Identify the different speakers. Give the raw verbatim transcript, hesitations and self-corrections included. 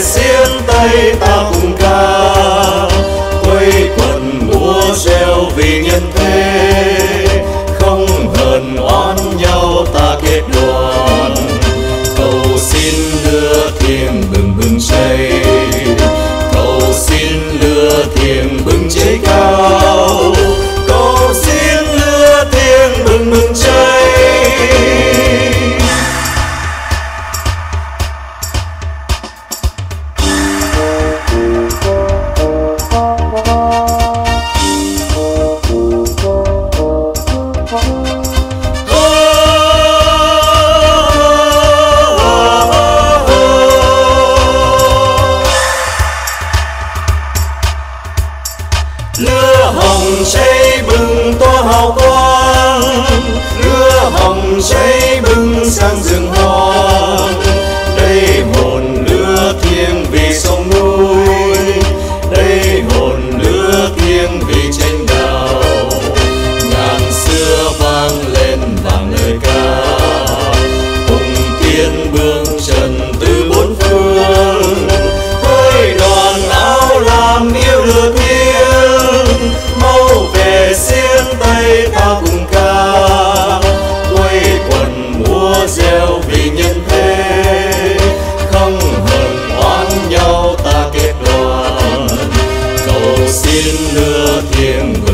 Speaker 1: xiên tay ta cùng ca, quây quần múa reo vì nhân thế, không hờn oán nhau ta kết đoàn. Cầu xin lửa thiêng bừng bừng cháy, cầu xin lửa thiêng bừng cháy cao, cầu xin lửa thiêng bừng bừng cháy. Lửa hồng cháy bừng tỏa hào quang, lửa hồng cháy bừng sang rừng hoang. Đây hồn lửa thiêng vì sông núi, đây hồn lửa thiêng vì tranh đào. Ngàn xưa vang lên vàng lời ca, cùng tiên bước chân từ bốn phương. Hơi đoàn áo lam yêu lửa thiêng, mau về xiên tay ta cùng ca, quây quần múa reo vì nhân thế, không hờn oán nhau ta kết đoàn. Cầu xin lửa thiêng